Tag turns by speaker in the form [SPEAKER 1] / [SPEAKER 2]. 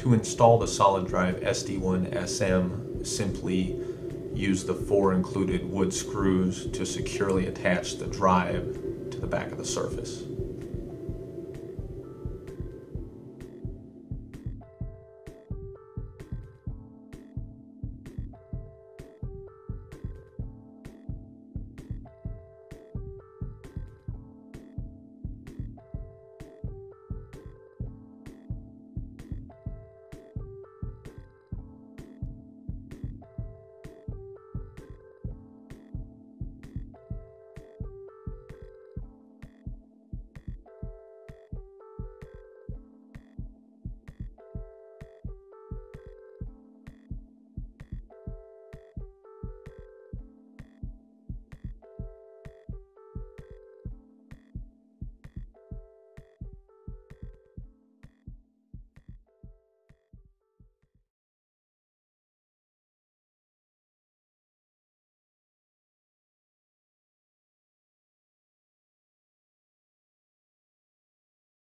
[SPEAKER 1] To install the SolidDrive SD1sm, simply use the 4 included wood screws to securely attach the drive to the back of the surface.